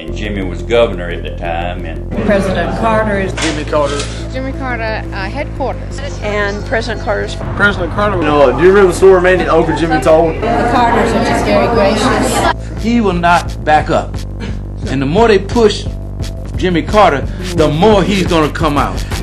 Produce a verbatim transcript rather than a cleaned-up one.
Jimmy was governor at the time, and President Carter is Jimmy Carter. Jimmy Carter uh, headquarters. and President Carter's. President Carter. You know, do you remember the story, man, that Uncle Jimmy told? The Carters are just very gracious. He will not back up. And the more they push Jimmy Carter, the more he's going to come out.